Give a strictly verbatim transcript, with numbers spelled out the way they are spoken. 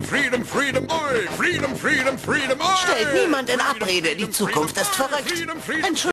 Freedom, freedom, oi! Freedom, freedom, freedom, oi! Stellt niemand in Abrede, die Zukunft ist verrückt. Entschuldigung.